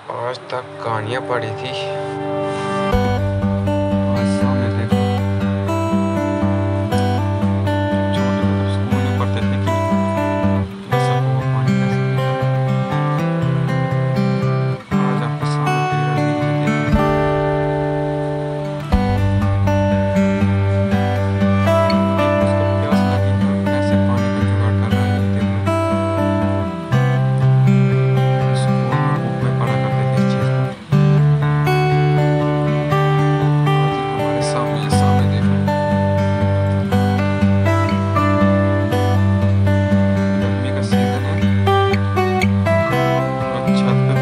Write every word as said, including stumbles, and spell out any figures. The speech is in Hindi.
आज तक कहानियां पढ़ी थी, आज सामने देखो। छोटे में तो स्कूल में पढ़ते थे कि ऐसा हुआ पानी कैसे पीता है। आज आपके सामने तेरा रील में देखो। एक उसको प्यास लगी और कैसे पानी का जुगाड़ कर रहा है, ये देखो। स्कूल में बुक में पढ़ा करते थे इस चीज को। आज ये हमारे सामने ये सामने देखो। गर्मी का सीजन है और छत पे